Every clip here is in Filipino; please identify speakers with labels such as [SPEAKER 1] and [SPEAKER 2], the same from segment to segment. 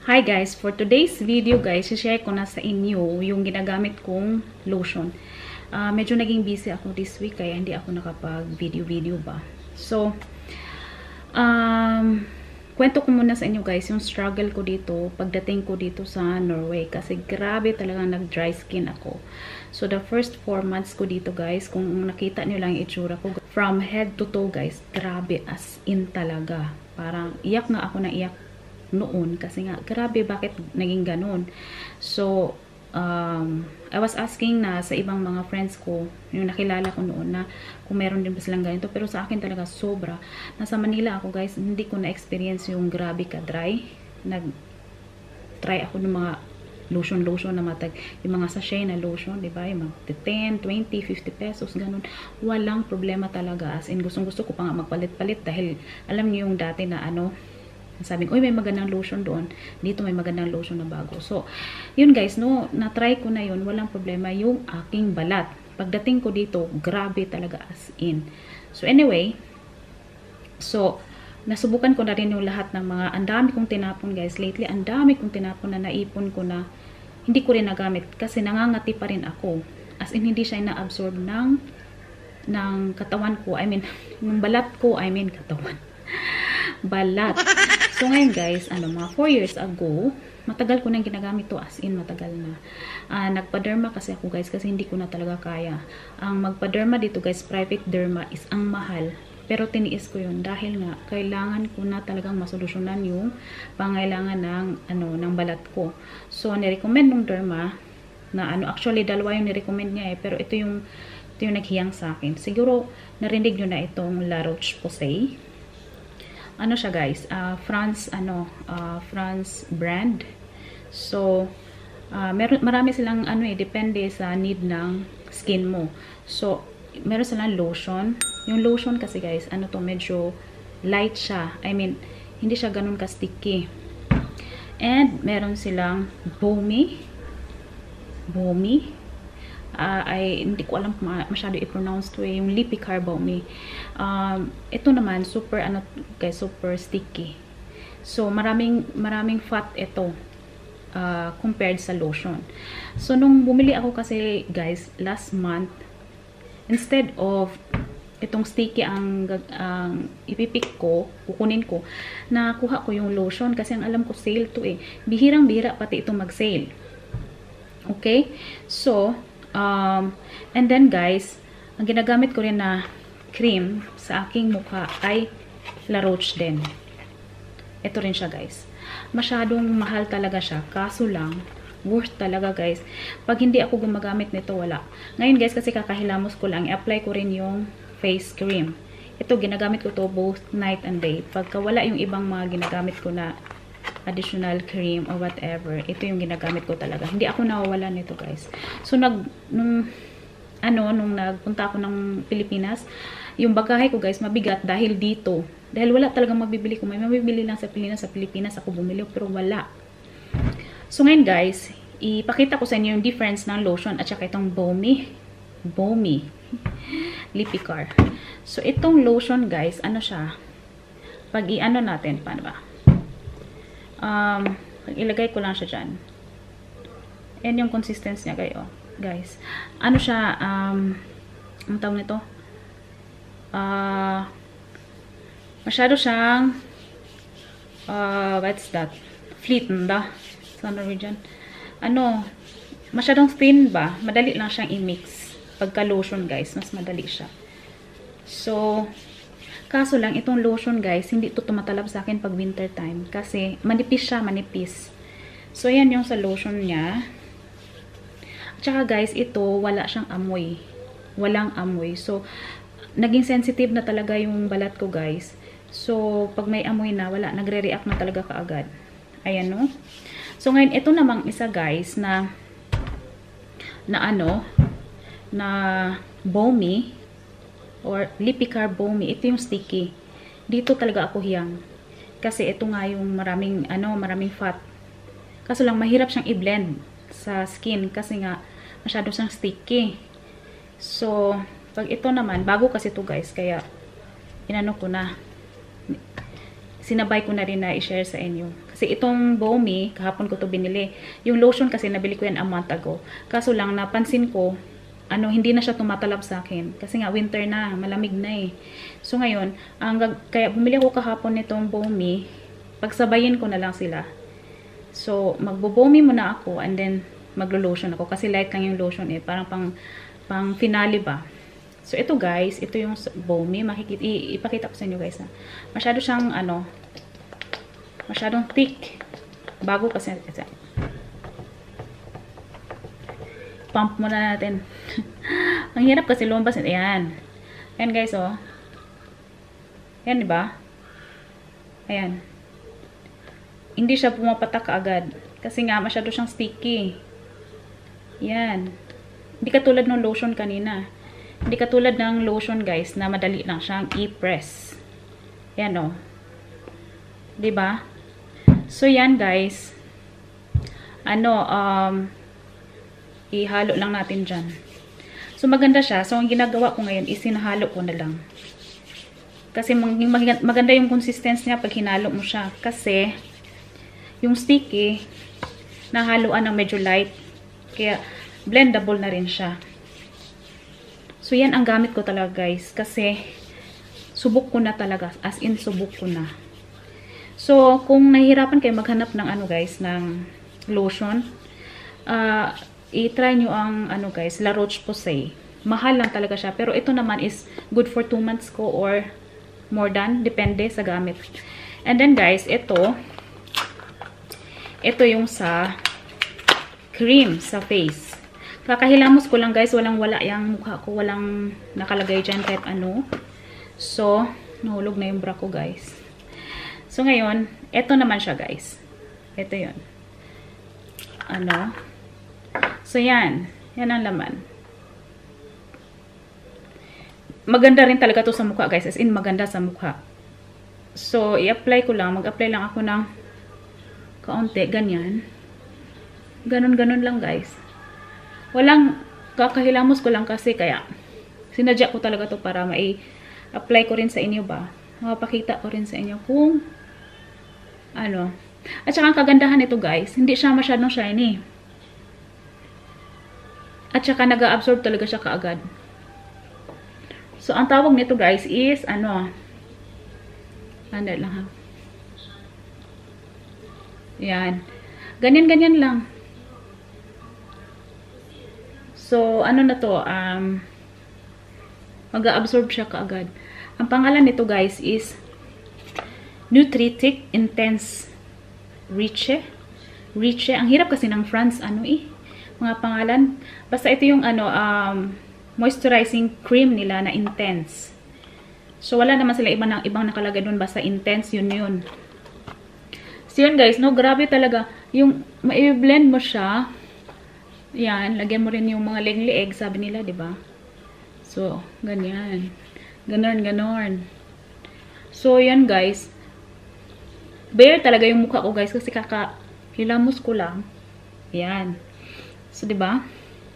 [SPEAKER 1] Hi guys, for today's video guys, share ko na sa inyo yung ginagamit kong lotion. Medyo naging busy ako this week kaya hindi ako nakapag-video ba. So, kwento ko muna sa inyo guys yung struggle ko dito pagdating ko dito sa Norway kasi grabe talagang nag-dry skin ako. So, the first 4 months ko dito guys, kung nakita niyo lang yung itsura ko, from head to toe guys, grabe as in talaga. Parang iyak nga ako na iyak noon kasi nga grabe bakit naging ganun. So I was asking na sa ibang mga friends ko yung nakilala ko noon na kung meron din ba silang ganito, pero sa akin talaga sobra. Nasa Manila ako guys, hindi ko na experience yung grabe ka dry. Nag try ako ng mga lotion na matag yung mga sachet na lotion, di ba, yung mga 10, 20, 50 pesos ganun, walang problema talaga, as in gusto ko pa nga magpalit-palit dahil alam niyo yung dati na sabing, uy, may magandang lotion doon. Dito may magandang lotion na bago. So, yun guys, no, na-try ko na yun. Walang problema yung aking balat. Pagdating ko dito, grabe talaga as in. So, anyway, so, nasubukan ko na rin yung lahat ng mga, ang dami kong tinapon guys. Lately, ang dami kong tinapon na naipon ko na hindi ko rin nagamit kasi nangangati pa rin ako. As in, hindi siya na-absorb ng katawan ko. I mean, yung balat ko, katawan. Balat. So ngayon guys, mga 4 years ago, matagal ko nang ginagamit to, as in matagal na. Nagpa-derma kasi ako guys kasi hindi ko na talaga kaya. Ang magpa-derma dito guys, private derma is ang mahal. Pero tiniis ko yun dahil nga kailangan ko na talagang masolusyonan yung pangailangan ng balat ko. So nirecommend ng derma na actually dalawa yung nirecommend niya pero ito yung naghiyang sa akin. Siguro narinig nyo na itong La Roche Posay. Siya guys, France brand. So marami silang depende sa need ng skin mo. So meron silang lotion. Yung lotion kasi guys, medyo light siya. I mean, hindi siya ganun ka-sticky. And meron silang balmy. Hindi ko alam masyado i-pronounce to yung lippy balmy. Ito naman super guys, super sticky. So maraming fat ito compared sa lotion. So nung bumili ako kasi guys last month, instead of itong sticky ang ipipik ko, kukunin ko, nakuha ko yung lotion kasi ang alam ko sale to bihirang-bihira pati ito mag-sale. Okay? So and then guys, ang ginagamit ko rin na cream sa aking mukha ay La Roche din. Ito rin siya guys. Masyadong mahal talaga siya. Kaso lang, worth talaga guys. Pag hindi ako gumagamit nito, wala. Ngayon guys, kasi kakahilamos ko lang, i-apply ko rin yung face cream. Ito, ginagamit ko to both night and day. Pagka wala yung ibang mga ginagamit ko na additional cream or whatever, ito yung ginagamit ko talaga. Hindi ako nawawala nito guys. So nung nagpunta ako ng Pilipinas, yung bagahe ko guys mabigat dahil dito. Dahil wala talagang mabibili ko. May mabibili lang sa Pilipinas ako bumili pero wala. So ngayon guys, ipakita ko sa inyo yung difference ng lotion at saka itong balmy lippy car. So itong lotion guys, siya? Pag natin, paano ba? Ilagay ko lang siya dyan. And yung consistency niya kayo, guys. Siya, ang tawag nito? Masyado siyang, what's that? Fleet, da? Sa Norwegian. Masyadong thin ba? Madali lang siyang i-mix. Pagka lotion, guys, mas madali siya. So, kaso lang, itong lotion guys, hindi ito tumatalab sa akin pag winter time. Kasi, manipis siya, manipis. So, yan yung sa lotion niya. At saka guys, ito, wala siyang amoy. Walang amoy. So, naging sensitive na talaga yung balat ko guys. So, pag may amoy na, wala. Nagre-react na talaga kaagad. Ayan no. So, ngayon, ito namang isa guys, na balmy or lippy balmy, ito yung sticky. Dito talaga ako hiyang. Kasi ito nga yung maraming fat. Kaso lang mahirap siyang i-blend sa skin kasi nga masyado siyang sticky. So, pag ito naman, bago kasi ito guys, kaya sinabay ko na rin na i-share sa inyo. Kasi itong Bomi, kahapon ko to binili. Yung lotion kasi nabili ko yan a month ago. Kaso lang, napansin ko, hindi na siya tumatalab sa akin. Kasi nga, winter na, malamig na eh. So ngayon, kaya bumili ako kahapon nitong Bomi, pagsabayin ko na lang sila. So, magbo-Bomi muna ako, and then, maglo-lotion ako. Kasi light lang yung lotion eh. Parang pang finale ba. So, ito guys, ito yung Bomi. Ipakita ko sa inyo guys. Masyado siyang, masyadong thick. Bago kasi, pump muna natin. Ang hirap kasi lumabas. Ayan. Ayan guys, oh. Ayan, diba? Ayan. Hindi siya pumapatak agad. Kasi nga, masyado siyang sticky. Ayan. Hindi katulad ng lotion kanina. Hindi katulad ng lotion guys, na madali lang siyang i-press. Ayan, oh. Diba? So, yan guys. Ihalo lang natin dyan. So, maganda siya. So, ang ginagawa ko ngayon is hinahalo ko na lang. Kasi maganda yung consistency niya pag hinalo mo siya. Kasi, yung sticky, nahaluan ng medyo light. Kaya, blendable na rin siya. So, yan ang gamit ko talaga guys. Kasi, subok ko na talaga. As in, subok ko na. So, kung nahihirapan kayo maghanap ng guys, ng lotion, i-try nyo ang guys, La Roche Posay. Mahal lang talaga siya. Pero ito naman is good for 2 months ko or more than. Depende sa gamit. And then guys, ito yung sa cream sa face. Kakahilamos ko lang guys. Walang-wala yung mukha ko. Walang nakalagay dyan kahit ano. So, nahulog na yung bra ko guys. So, ngayon, ito naman siya, guys. Ito yun. So, yan. Yan ang laman. Maganda rin talaga to sa mukha, guys. As in, maganda sa mukha. So, i-apply ko lang. Mag-apply lang ako ng kaunti. Ganyan. Ganon-ganon lang, guys. Walang, kakahilamos ko lang kasi kaya sinadya ko talaga to para mai-apply ko rin sa inyo ba. Mapakita ko rin sa inyo kung At saka ang kagandahan nito guys, hindi siya masyadong shiny. At saka nag-absorb talaga siya kaagad. So, ang tawag nito guys is, lang ha. Yan. Ganyan-ganyan lang. So, na to, mag-absorb siya kaagad. Ang pangalan nito guys is Nutritic Intense Riche. Ang hirap kasi ng France, mga pangalan. Basta ito yung, moisturizing cream nila na intense. So, wala naman sila ibang nakalagay doon. Basta intense, yun. So, yun guys, no, grabe talaga. Yung, ma-blend mo siya. Yan, lagyan mo rin yung mga lieg, sabi nila, diba? So, ganyan. Ganon. So, yan guys. Bare talaga yung mukha ko guys kasi kakahilamos ko lang. Ayan. So, diba?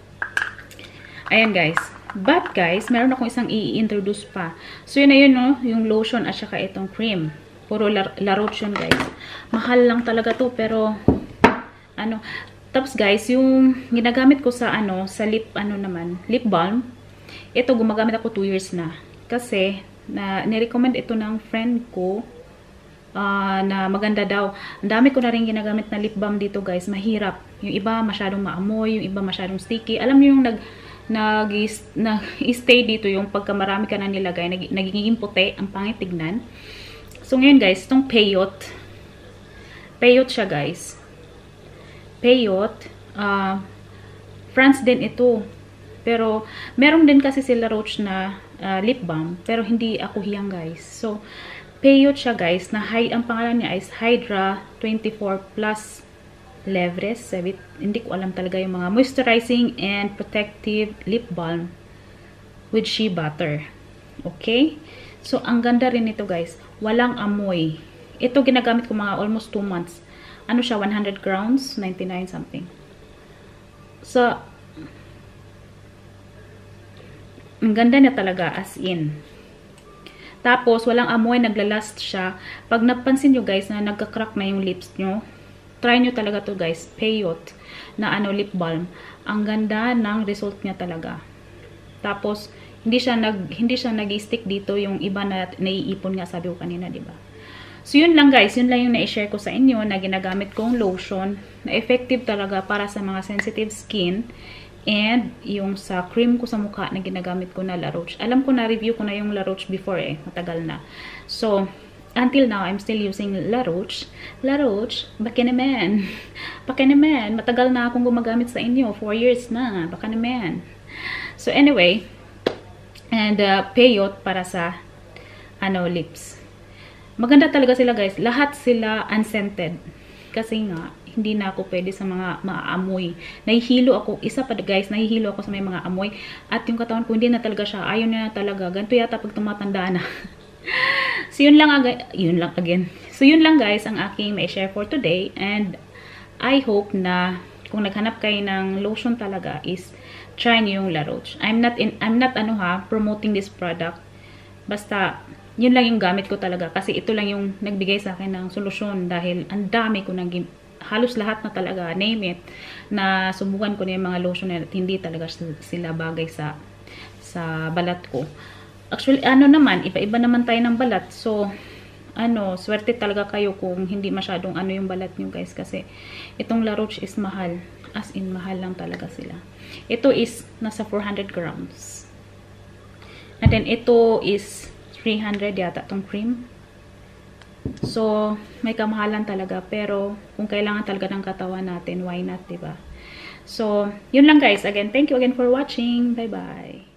[SPEAKER 1] Ayan guys. But guys, meron akong isang i-introduce pa. So, yun na yun, no? Yung lotion at saka itong cream. Puro La Roche yun guys. Mahal lang talaga to pero tapos guys, yung ginagamit ko sa sa lip, lip balm. Ito, gumagamit ako 2 years na. Kasi, nirecommend ito ng friend ko. Na maganda daw. Ang dami ko na rin ginagamit na lip balm dito guys. Mahirap. Yung iba masyadong maamoy, yung iba masyadong sticky. Alam niyo yung nag-stay dito yung pagka marami ka na nilagay, nagiging puti, ang pangit tignan. So ngayon guys, itong Payot. Payot siya guys. Payot. France din ito. Pero meron din kasi sila Roche na lip balm. Pero hindi ako hiyang guys. So, Payot siya guys, na ang pangalan niya is Hydra 24 Plus Leverage. Hindi ko alam talaga yung mga moisturizing and protective lip balm with shea butter. Okay? So, ang ganda rin nito guys. Walang amoy. Ito ginagamit ko mga almost 2 months. Siya, 100 grams, 99 something. So, ang ganda niya talaga as in. Tapos, walang amoy, naglalast siya. Pag napansin nyo guys na nagka-crack na yung lips nyo, try nyo talaga to guys. Payot na lip balm. Ang ganda ng result niya talaga. Tapos, hindi siya nag-stick dito yung iba na naiipon nga sabi ko kanina, di ba? So, yun lang guys. Yun lang yung na-share ko sa inyo na ginagamit kong lotion na effective talaga para sa mga sensitive skin. And, yung sa cream ko sa mukha na ginagamit ko na La Roche. Alam ko na, review ko na yung La Roche before matagal na. So, until now, I'm still using La Roche. La Roche, baka naman. Baka naman. Matagal na akong gumagamit sa inyo. 4 years na. Baka naman. So, anyway. And, Payot para sa, lips. Maganda talaga sila guys. Lahat sila unscented. Kasi nga, hindi na ako pwede sa mga maamoy. Nahihilo ako. Isa pa guys, nahihilo ako sa may mga amoy. At yung katawan ko, hindi na talaga siya. Ayaw na talaga. Ganito yata pag tumatanda na. So, yun lang again. So, yun lang guys ang aking may share for today. And, I hope na kung naghanap kayo ng lotion talaga is try niyo yung La Roche. I'm not promoting this product. Basta, yun lang yung gamit ko talaga. Kasi ito lang yung nagbigay sa akin ng solusyon. Dahil ang dami ko halos lahat na talaga, name it, na subukan ko na yung mga lotion na hindi talaga sila bagay sa balat ko. Actually, naman, iba-iba naman tayo ng balat. So, swerte talaga kayo kung hindi masyadong yung balat nyo guys. Kasi, itong La Roche is mahal. As in, mahal lang talaga sila. Ito is nasa 400 grams. And then, ito is 300 yata itong cream. So, may kamahalan talaga. Pero, kung kailangan talaga ng katawan natin, why not, diba? So, yun lang guys. Again, thank you again for watching. Bye-bye.